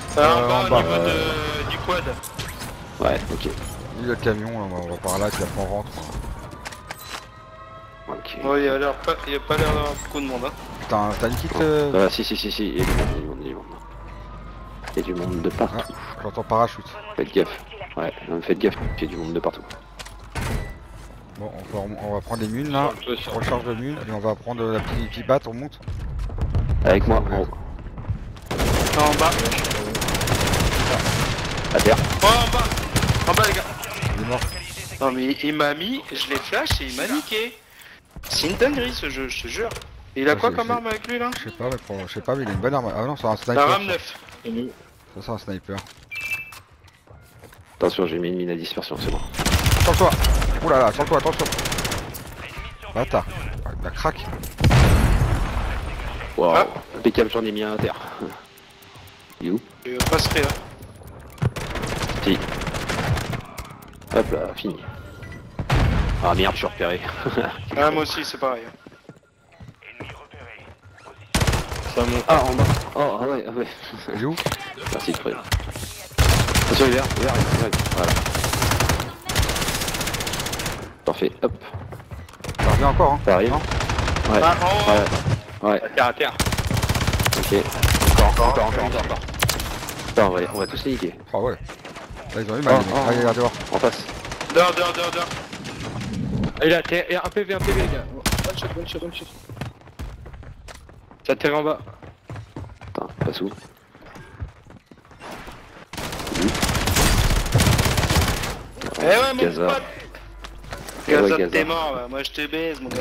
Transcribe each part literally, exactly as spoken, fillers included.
Ça Euh, en bas en au bas. niveau Euh... de... du quad. Ouais, ok. Il y a le camion, là, on va par là, puis après on rentre. Ok. Ouais, il y a l'air pas, il y a pas l'air d'avoir beaucoup de monde. Hein. Putain, t'as une kit Oh. euh... Euh, si, si, si, si, il y a du monde, il y a du monde, il y a du monde. Il y a du monde de partout. Ah, j'entends parachute. Faites gaffe. Ouais, non, faites gaffe, il y a du monde de partout. Bon, on va, on va prendre les mules là, Sur le feu, sur le recharge de mules, et on va prendre la petite pipate, on monte. Avec moi, en haut. Non, en bas. À terre. Oh, en bas. En bas, les gars. Il est mort. Non, mais il m'a mis, je l'ai flash et il m'a niqué. C'est une dinguerie ce jeu, je te jure. Et il a Ouais, quoi c'est- comme c'est- arme avec lui là? Je sais pas, mais pour- je sais pas, mais il a une bonne arme. Ah non, c'est un La sniper. RAM ça. neuf. Et nous. Ça, c'est un sniper. Attention, j'ai mis une mine à dispersion, c'est bon. Sur toi. Ouh là là, sur toi, attention. Bâtard. Ah, il a crack. Waouh, Ah. impeccable, j'en ai mis un à terre. Il est où? Il va pas se faire. Si. Hop là, fini. Ah merde, je suis repéré. Ah, moi aussi, c'est pareil. Ça monte. Ah, en bas. Oh, ah ouais, ah ouais. Il est où? Merci de prévenir. Attention, il est vert, il est vert, il est vert. Voilà. Parfait, hop. Ça revient encore, hein? Ça arrive. Non. Ouais. Ah, en haut. Ouais. Ouais. À terre, à terre. Ok. Encore, encore, encore, encore, encore, encore. Attends, on va, on va tous les niquer. Ah ouais. Là, ils ont eu mal, Oh, les mecs. oh, Allez, regarde dehors. En face. Dehors, dehors, dehors, dehors. Ah, il a terre, et un P V, un P V, les gars. One shot, one shot, one shot. Ça terre en bas. Attends, passe où? Eh ouais, mon Gaza. pote. Eh ouais, Gaza, Gaza. t'es mort, là. Moi je te baise, mon gars.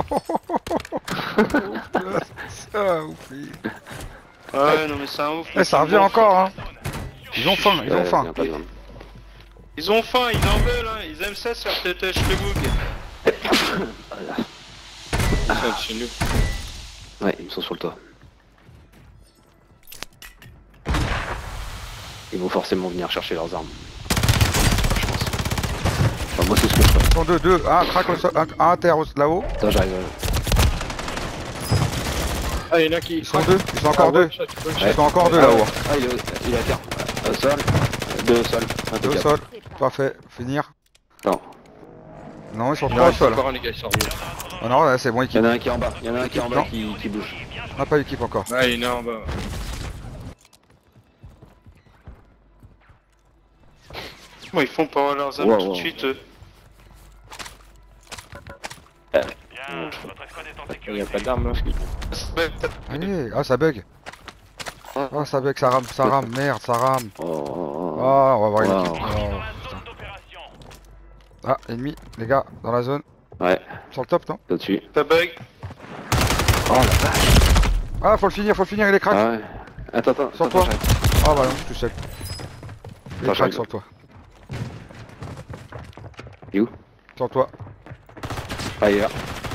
Ah, ouf. oui. Ouais, non, mais c'est un ouf. Eh, ça revient encore, hein. Ils ont faim, ils ont Ouais, faim. viens pas devant. Ils ont faim, ils en veulent, hein. Ils aiment ça, se faire tétèche le boug. Ils sont chez nous. Ouais, ils sont sur le toit. Ils vont forcément venir chercher leurs armes. Je pense. Enfin, moi c'est ce que je fais. Ils sont deux, deux. Un crack au sol, un, un à terre au- là-haut. Attends, j'arrive. Ah, il y en a qui. Ils sont deux, ils sont encore Ah, deux. one shot, one shot. Ils sont encore deux Ah, là-haut. Ah, il est, il est à terre. Au sol. Deux au sol. Deux au Impeccable. sol. Parfait, finir. Non. Non, ils sont Non, trois au ils sont sol. encore un, les gars, ils sont revenus. Oh non, là, c'est bon, Il y équipe. en a un qui est en bas. Il y en a un qui est en bas Non. qui, qui bouge. On n'a pas d'équipe encore. Ah, il y en a en bas. Comment ils font pour avoir leurs armes Wow, tout de wow. suite eux? Il n'y a pas d'armes là. Allez, ah, ça bug. Ah, ça bug, ça rame, ça rame, merde, ça rame. Oh, oh, oh. Ah, on va voir une Wow. équipe. Oh, putain. Ah, ennemi, les gars, dans la zone. Ouais, Sur le top, non? là-dessus. Ça bug. Oh la vache. Ah, faut le finir, faut le finir, il est crack. Ah ouais. Attends, attends. Sur attends, toi. j'arrive. Ah, bah non, je suis tout seul. Il est Attends, crack j'arrive. sur toi. Il est où? Sur toi. Ailleurs.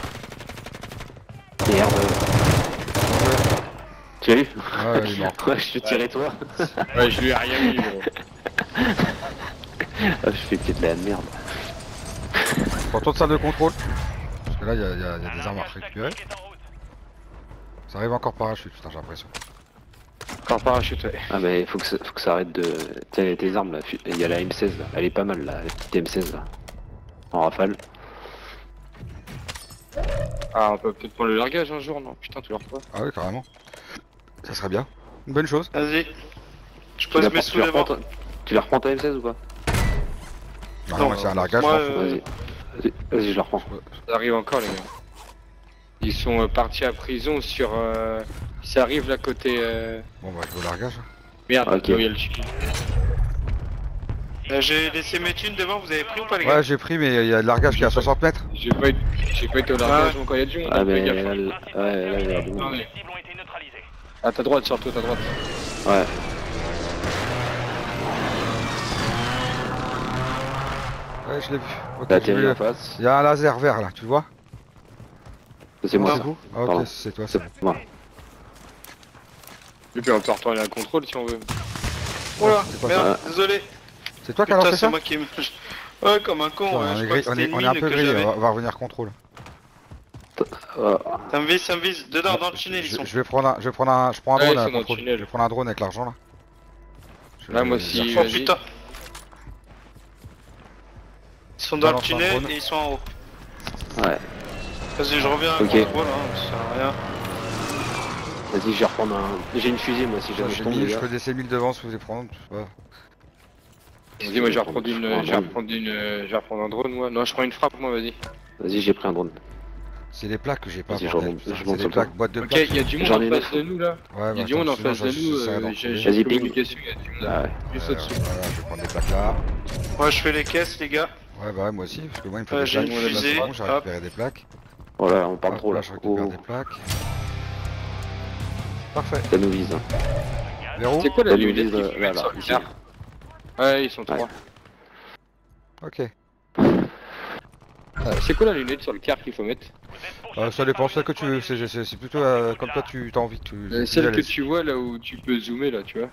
Merde. Tu as eu? Ah, ouais, il est mort. Ouais, je te tirais toi. Ouais, je lui ai rien mis, gros. Ah, je fais peut-être de la merde. Retourne salle de contrôle. Parce que là, il y, a- il y a il y a des armes à récupérer. Ça arrive encore parachute, putain, j'ai l'impression. Encore parachute, ouais. Ah bah faut que ça, faut que ça arrête de... Tiens, tes armes là, il y a la M seize là, elle est pas mal là, la petite M seize là. En rafale. Ah, on peut peut-être prendre le largage un jour, non? Putain, tu leur pas. Ah oui, carrément. Ça serait bien. Une bonne chose. Vas-y. Je Tu pose la, mes prends- tu, la sous devant. reprends, ta- tu la reprends ta M seize ou pas? Non, Non, mais c'est un largage, moi, je m'en fous. euh, Vas-y. Vas-y, vas-y, je la reprends. Ça arrive encore, les gars. Ils sont euh, partis à prison sur. Euh... Ça arrive là côté. Euh... Bon, bah, je vais au largage. Merde, Ok. là où il y a le chicken. euh, J'ai laissé mes thunes devant, vous avez pris ou pas les gars? Ouais, j'ai pris, mais il y a le largage qui est à soixante mètres. J'ai pas été, j'ai pas été au largage Ah. encore, il y a du monde. Ah fais mais gaffe, là, hein. là, ouais, là, il y a du Ah, monde. ouais. À ta droite, surtout à ta droite. Ouais. Ouais, je l'ai vu. Ok, T'as j'ai atterri vu. en face. Il y a un laser vert là, tu le vois? C'est moi Non. ça. vous Ah, ok, Pardon. c'est toi, c'est C'est bon. moi. Et puis on peut retourner à la contrôle si on veut. Oula, C'est pas merde, ça. désolé. C'est toi qui as Putain, lancé c'est ça? moi qui me. Ouais, comme un con, Putain, ouais, on, je est crois gris- que on, c'était est, une on est un mine peu que grillé, j'avais. on va, on va revenir contrôle. Euh, Ça me vise, ça me vise. Dedans, dans le tunnel, ils Je, sont. je vais prendre un, je vais prendre un, je prends un Ouais, drone ils à sont dans le contrôle. tunnel. Je vais prendre un drone avec l'argent là. Je- Là, moi je- aussi. Oh vas-y. putain. Ils sont dans le Balance un tunnel drone. et ils sont en haut. Ouais. Vas-y, je reviens à Ok. contrôle, hein, ça sert à rien. Vas-y, je vais reprendre un. J'ai une fusée moi si jamais je J'ai tombe. mis, les je gars. peux laisser mille devant si vous voulez prendre. je sais pas. Vas-y, moi je vais reprendre Je une. prends un Je vais drone. reprendre une. Je vais reprendre un drone, moi. Non, je prends une frappe, moi, vas-y. Vas-y, j'ai pris un drone. C'est les plaques que j'ai pas. Vas-y, je bordel. remonte- je C'est monte des sur le plaques, toit. boîte de Ok, plaques. il y a du monde J'en ai en neuf. face de nous là. Ouais, Il y a bah, du monde en attends, sinon, face de je- nous. j'essaierai euh, d'en J'ai trouver. j'ai Vas-y, une ping. communication, il y a du monde. Ah ouais. Juste Ouais, au-dessus. voilà, je vais prendre des plaques là. Moi, je fais les caisses, les gars. Ouais, bah ouais, moi aussi, parce que moi il me faut Ouais, des j'ai plaques. une c'est fusée, bon, j'ai hop. récupéré des plaques. Voilà, on parle Hop, trop là. je récupère Oh, des plaques. Parfait. ça nous vise. Hein. Verrou. C'est quoi la Ça nous lunette vise qu'ils euh, mettent là, sur là, le ici. car? Ouais, ils sont Ouais. trois. Ok. Euh, C'est quoi la lunette sur le car qu'il faut mettre? Euh, ça dépend, celle que tu veux. C'est c'est- c'est plutôt euh, comme toi tu t'as envie. Tu, Euh, tu Celle la que laisses. tu vois là où tu peux zoomer là, tu vois.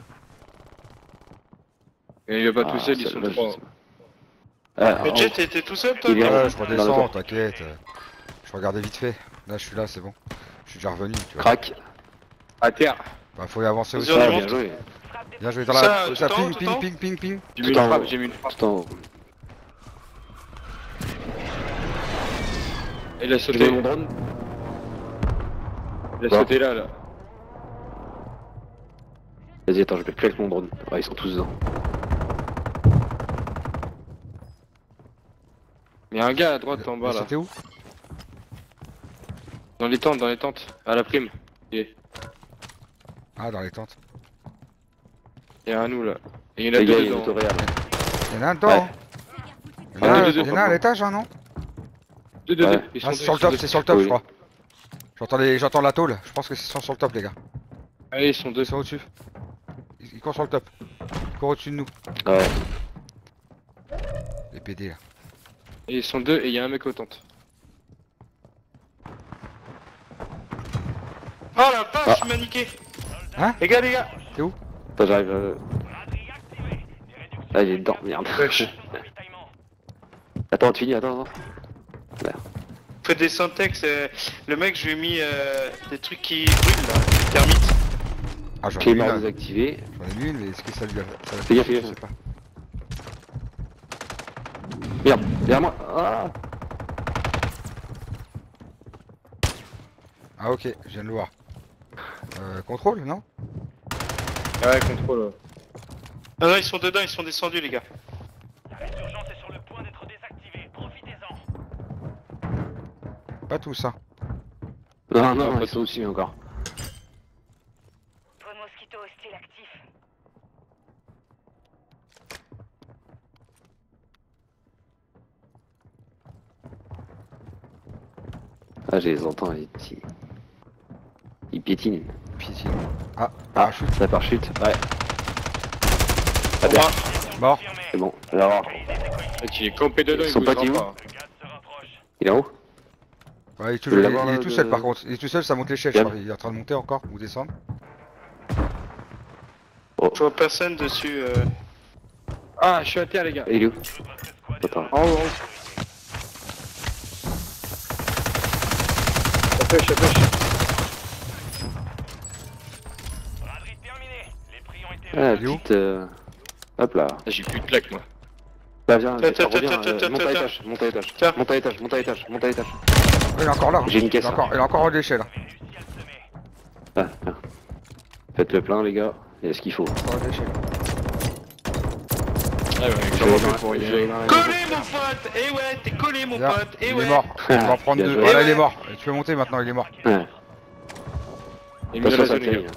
Et il va pas Ah, tout seul, ils sont celle-là, je trois. sais pas. Ah, Mais oh, Jet, t'es tout seul, toi? Il est non en- Ouais, je Dans le redescends, toit. t'inquiète. Je regardais vite fait. Là, je suis là, c'est bon. Je suis déjà revenu, tu vois. Crac. À terre. Bah, faut y avancer Vas-y, aussi. on Ah, y bien monte. joué. Bien joué dans Ça, la. tout Ça, en haut, ping, tout ping, en haut ping, ping, ping. J'ai mis une Tout en frappe, haut. j'ai mis une frappe. Tout en haut. Il a Tu sauté. veux mon drone? Il a Bon. sauté là, là. Vas-y, attends, je vais plus avec mon drone. Ouais, ils sont tous dedans. Il y a un gars à droite en bas Mais là. C'était où? Dans les tentes, dans les tentes. À la prime. Il Ah, dans les tentes. y a un nous là. Et il y en a Les gars, deux il y a dedans. l'autoréal. Il y en a un dedans, Ouais. hein. Il y en Ah, a, deux, un- deux, il y en a deux, un à deux. l'étage, hein, non? Deux, deux, Ouais. deux. Ils sont Ah, deux, c'est sur ils le sont top, deux. c'est sur le top, Oui. je crois. J'entends les, j'entends la tôle. Je pense que c'est sur le top, les gars. Allez, ils sont deux. Ils sont au-dessus. Ils, ils courent sur le top. Ils courent au-dessus de nous. Ouais. Les P D, là. Et ils sont deux et il y a un mec aux tentes. Oh la vache, il m'a niqué. Hein? Les gars, les gars. Attends, j'arrive. Euh... Ah, il est dedans, merde. Wesh. Attends, tu finis, attends, attends. Faites des syntaxes. euh, Le mec, je lui ai mis euh, des trucs qui brûlent là, des termites. Ah, j'en ai Clé une, mort là. désactivée. J'en ai mis une, mais est-ce que ça lui a. Ça l'a Fais gaffe, fait, fais je gaffe. sais pas. Merde, derrière moi. Ah. Ah, ok, je viens de le voir. Euh, contrôle, non? Ouais, contrôle. Ah non, ils sont dedans, ils sont descendus, les gars. La résurgence est sur le point d'être désactivée. Profitez-en. Pas tous, hein. Non, Ah, non, pas ils sont aussi encore. Drone mosquito hostile actif. Ah, je les entends, ils, ils... ils piétinent. Pitié. Ah, Ah, parachute. ça parachute. Ouais. Ah bien, Mort. c'est bon. Alors, Mec, il est campé dedans, Ils il sont bougera pas qui, pas. Le gaz se rapproche. il est en haut? Ouais, il est, peux toujours, il, l'avoir, il est là, tout de- seul par contre. Il est tout seul, ça monte l'échelle, je Bien. crois. Il est en train de monter encore ou descendre. Je vois personne dessus. Euh... Ah, je suis à terre, les gars. Il est où? Attends. En haut, en haut. Ça pêche, ça pêche. Braderie terminée. Les prix ont été Ah, Il est où? petite... Euh... Hop là. Ah, j'ai plus de plaques, moi. Bah viens, Tiens, tiens, reviens, tiens, euh, tiens, monte à tiens, l'étage, monte à l'étage, Tiens. monte à l'étage, monte à l'étage, monte à l'étage. Il est encore là. hein. J'ai une caisse, Il est encore, il est encore en l'échelle. hein. réussi à le semer. Ah, bien. Faites le plein les gars, il y a ce qu'il faut. Encore en l'échelle. Ah ouais, Je comment on vais fait dans- pour y je aller? vais dans la- Collé, mon pote. Eh ouais, t'es collé, mon Viens, pote. Eh il ouais. est mort. On va en prendre Bien deux. joué. Voilà, Eh il est ouais. mort. Tu peux monter maintenant, il est mort. Ouais. Il met dans Attention, la ça zone, les atterrit. gars.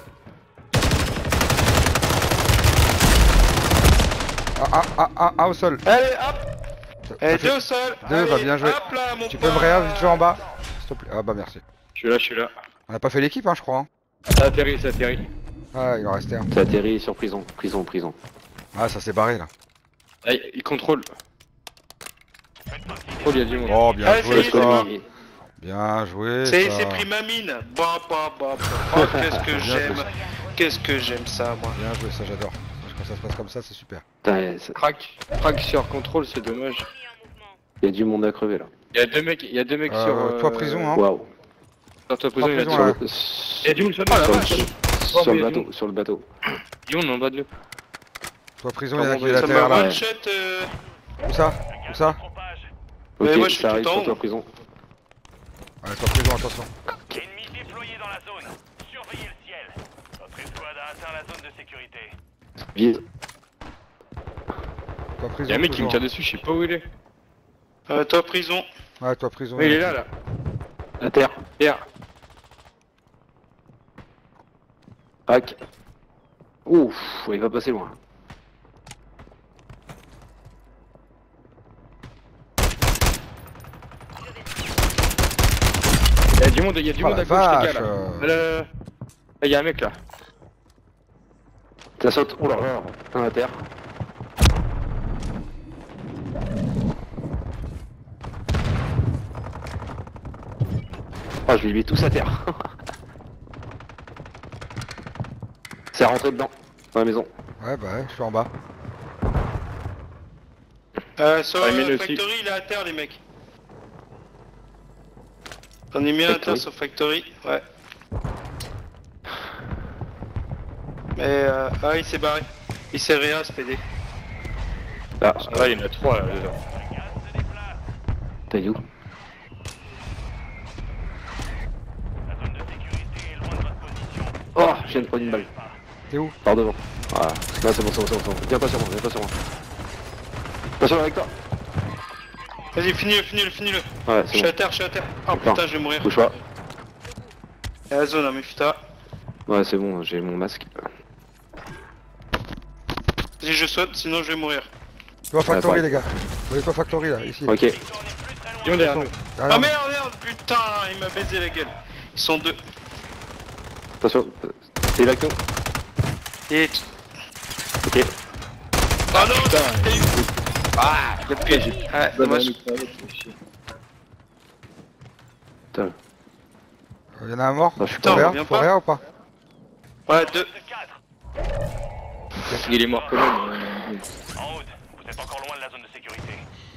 Ah, ah, ah, ah, ah, au sol. Allez, hop. Ça- Eh, ça fait- deux au sol. Deux, Allez, bah, bien joué. Hop là, mon Tu pote. peux me réa vite fait en bas? S'il te plaît. Ah bah merci. Je suis là, je suis là. On a pas fait l'équipe, hein, je crois. hein. Ça atterrit, ça atterrit. Ah, il en restait un. Ça atterrit sur prison, prison, prison. Ah, ça s'est barré là. Ah, il contrôle. Contrôle, il y a du monde. Oh, bien Allez, joué c'est ça. Et- Bien joué. C'est ça. c'est pris ma mine. Bah, bah, bah, bah. Oh, qu'est-ce que Bien j'aime. joué. Qu'est-ce que j'aime ça, moi. Bien joué, ça j'adore. Quand ça se passe comme ça, c'est super. Putain, ça- Crac. Crac sur contrôle, c'est dommage. Ennemi en mouvement. il y a du monde à crever là. Il y a deux mecs, il y a deux mecs Euh, sur. euh, toi, prison, hein. Waouh. Sur toi, prison, il y a prison, deux- là. Il y a du monde sur Sur le le- vache. sur Oh, mais le il y a bateau, du- sur le bateau. Il y a du monde en bas de l'eau. Toi prison, il y en a Comment qui est Ça me latéral là. one shot. Euh... Où ça? Où ça? Mais Ok, moi, je suis ça tout arrive en sur haut. toi prison. Ouais, toi prison, attention. Ennemi déployé dans la zone. Surveillez le ciel. Notre escouade a atteint la zone de sécurité. Vise. Toi prison. Y'a un mec qui me toujours. tire dessus, je sais pas où il est. Euh, toi prison. Ouais, toi prison. Oui, il est là, là. À terre. Hier. Hack. Ouf, il va passer loin. Il y a du monde, il y a du Oh monde la à gauche, les vache, gars, là. euh. Là, là, là. Là, il y a un mec, là. Ça saute. Oh là là. Un à terre. Ah, je vais les mis tous à terre. C'est rentré dedans. Dans la maison. Ouais, bah ouais, je suis en bas. Euh, sur Ouais, euh, mine Factory, aussi. il est à terre, les mecs. J'en ai mis un à terre Factory. sur Factory, ouais. Mais euh, ah, il s'est barré. Il s'est réa, ce P D. Ah, Ah, il y en a trois, là, déjà. t'as dit où? La zone de sécurité est loin de votre position. Oh, je viens de prendre une balle. T'es où? Par devant. Voilà. Non, c'est bon, c'est bon, c'est bon, c'est bon. Viens pas sur moi, viens pas sur moi. Pas sur moi avec toi. Vas-y, finis-le, finis-le, finis-le. Ouais, Je c'est suis bon. à terre, je suis à terre. Oh D'accord. putain, je vais mourir. Bouge pas. Il y a la zone, hein, méfie-toi. Ouais, c'est bon, j'ai mon masque. Si je saute, sinon je vais mourir. Toi Factory, pareil. les gars. Vous voyez toi Factory là, ici. Ok. Ils sont derrière nous. Ah, Ah non. merde, merde, putain, il m'a baisé la gueule. Ils sont deux. Attention. C'est là que nous. Et... Ok. Oh non, Putain, t'es eu. Ah, le piège. Ouais, dommage. Putain. Il y en a un mort? Ah, je suis Putain, pas Faut on rien, revient faut pas. rien ou pas? Ouais, deux. Il est mort quand même. En route. Vous êtes encore loin de la zone de sécurité.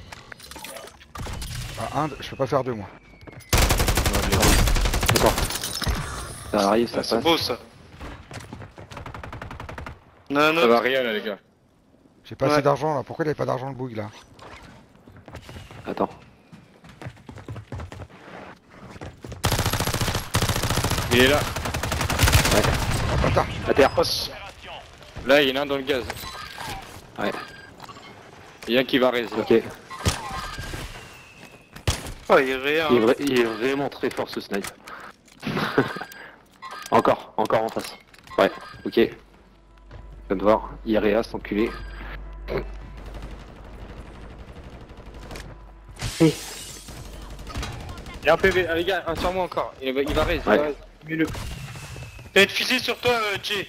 Ah, un, je peux pas faire deux moi. D'accord. Ça arrive, ça Ah, c'est passe. beau ça. Non, Ça va non. rien, là, les gars. J'ai pas Ouais. assez d'argent là, pourquoi il avait pas d'argent le boug là? Attends. Il est là. Ah bâtard! À terre. Là, il y en a un dans le gaz. Ouais. Il y en a un qui va raiser. Ok. Il Oh, il est réa. est, hein. vrai- il est vraiment très fort ce snipe. Encore, encore en face. Ouais, ok. Je viens de voir. Il est réa, cet enculé. Il y a un P V. Ah, les gars, un sur moi encore. Il va, il va raiser. Ouais. il va raiser. Mets-le. Il y a une fusée sur toi, euh, Jay.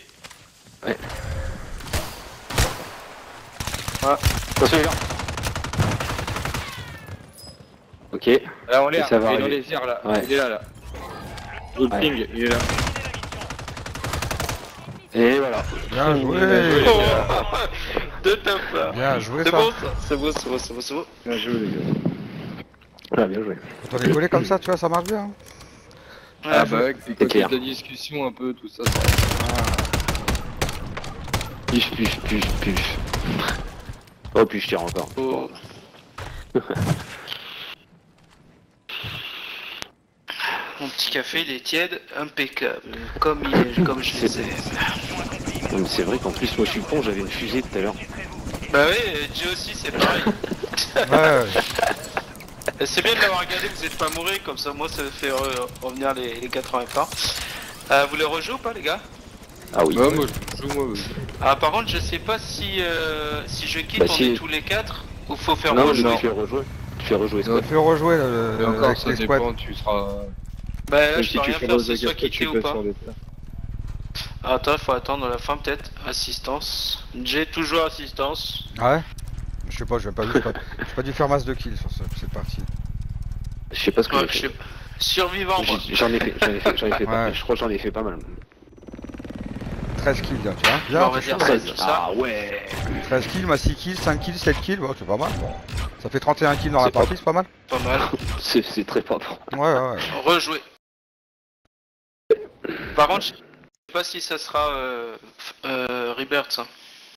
Attention les gars. Ok. Là, on l'air. Ça va Il est dans arriver. les airs, là. Ouais. Il est là, là. Le Ouais. ping, il est là. Et voilà. Bien joué! joué. Oh, de ta part. Bien joué C'est ça! beau ça. C'est beau, c'est beau, c'est beau, c'est beau. Bien joué, les gars. Ah, bien joué. Quand on est collé comme ça, tu vois, ça marche bien. Hein. Ah, bah, ouais, c'est C'est clair. de la discussion un peu, tout ça. ça... Pif, pif, pif, pif. Oh, puis je tire encore. Oh. Mon petit café, il est tiède, impeccable. Comme, il est, comme je les aime. Non, mais c'est vrai qu'en plus, moi je suis con, j'avais une fusée tout à l'heure. Bah oui, Jay aussi, c'est pareil. Ouais, Et c'est bien de l'avoir regardé, vous êtes pas mouru, comme ça, moi, ça fait re- revenir les, les quatre-vingts pas. Euh, vous les rejouez ou pas, les gars? Ah oui. Ouais, moi, je joue, moi. Ah, par contre, je sais pas si, euh, si je quitte, Bah, on si- est tous les quatre, ou faut faire Non, rejouer. je fais rejouer. Je fais rejouer on squad. fait rejouer le, Et encore, avec ça les squads. dépend, tu seras... Bah là, Même je si peux tu rien fais faire, le c'est soit Zagafka, quitter tu ou peux pas. sur des plats. Ah, attends, faut attendre la fin, peut-être. Assistance. J'ai toujours assistance. Ah ouais? Je sais pas, j'ai pas vu, j'ai pas, j'ai pas dû faire masse de kills sur ce- cette partie. Je sais pas ce que Ouais, j'ai je fait. sais pas. Survivant, moi. J'ai- J'en ai fait, j'en ai fait, j'en ai fait pas. Ouais. Je crois que j'en ai fait pas mal. treize kills, là, tu vois. Bon, Bien, on va c'est dire chaud. treize, ça. Ah ouais. treize kills, moi six kills, cinq kills, sept kills, bon, c'est pas mal. Bon. Ça fait trente et un kills dans la C'est pas- partie, c'est pas mal. Pas mal. C'est c'est très fort. Ouais, ouais, ouais. Rejouer. Par contre, je sais pas si ça sera euh, f- euh, Rebirth, ça.